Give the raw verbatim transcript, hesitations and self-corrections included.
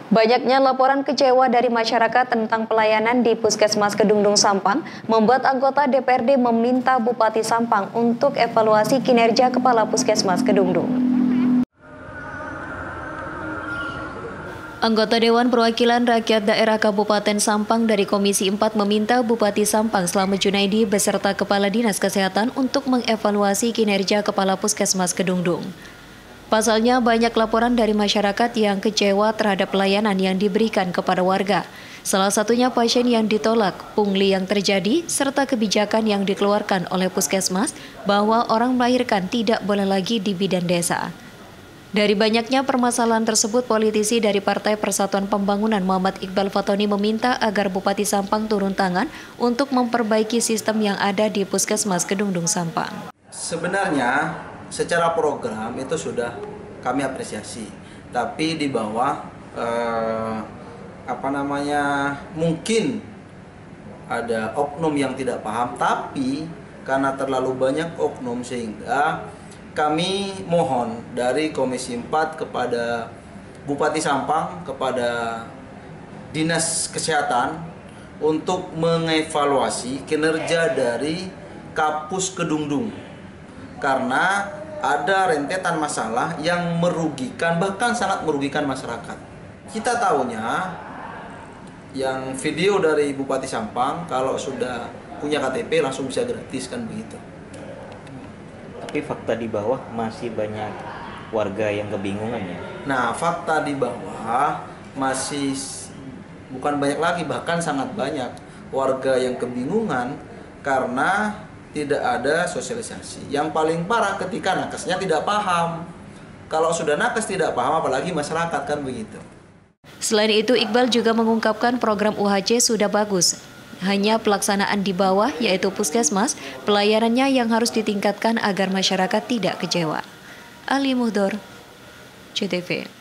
Banyaknya laporan kecewa dari masyarakat tentang pelayanan di Puskesmas Kedungdung Sampang membuat anggota D P R D meminta Bupati Sampang untuk evaluasi kinerja Kepala Puskesmas Kedungdung. Anggota Dewan Perwakilan Rakyat Daerah Kabupaten Sampang dari Komisi empat meminta Bupati Sampang Slamet Junaidi beserta Kepala Dinas Kesehatan untuk mengevaluasi kinerja Kepala Puskesmas Kedungdung. Pasalnya banyak laporan dari masyarakat yang kecewa terhadap pelayanan yang diberikan kepada warga. Salah satunya pasien yang ditolak, pungli yang terjadi, serta kebijakan yang dikeluarkan oleh Puskesmas bahwa orang melahirkan tidak boleh lagi di bidan desa. Dari banyaknya permasalahan tersebut, politisi dari Partai Persatuan Pembangunan Muhammad Iqbal Fatoni meminta agar Bupati Sampang turun tangan untuk memperbaiki sistem yang ada di Puskesmas Kedungdung Sampang. Sebenarnya secara program itu sudah kami apresiasi, tapi di bawah eh, apa namanya mungkin ada oknum yang tidak paham, tapi karena terlalu banyak oknum sehingga kami mohon dari Komisi empat kepada Bupati Sampang, kepada Dinas Kesehatan untuk mengevaluasi kinerja dari Kapus Kedungdung. Karena ada rentetan masalah yang merugikan, bahkan sangat merugikan masyarakat. Kita tahunya yang video dari Bupati Sampang kalau sudah punya K T P langsung bisa gratis, kan begitu. Tapi fakta di bawah masih banyak warga yang kebingungan ya. Nah, fakta di bawah masih bukan banyak lagi, bahkan sangat banyak warga yang kebingungan karena tidak ada sosialisasi. Yang paling parah ketika nakesnya tidak paham. Kalau sudah nakes tidak paham, apalagi masyarakat, kan begitu. Selain itu, Iqbal juga mengungkapkan program U H C sudah bagus. Hanya pelaksanaan di bawah, yaitu Puskesmas, pelayanannya yang harus ditingkatkan agar masyarakat tidak kecewa. Ali Muhdor, C T V.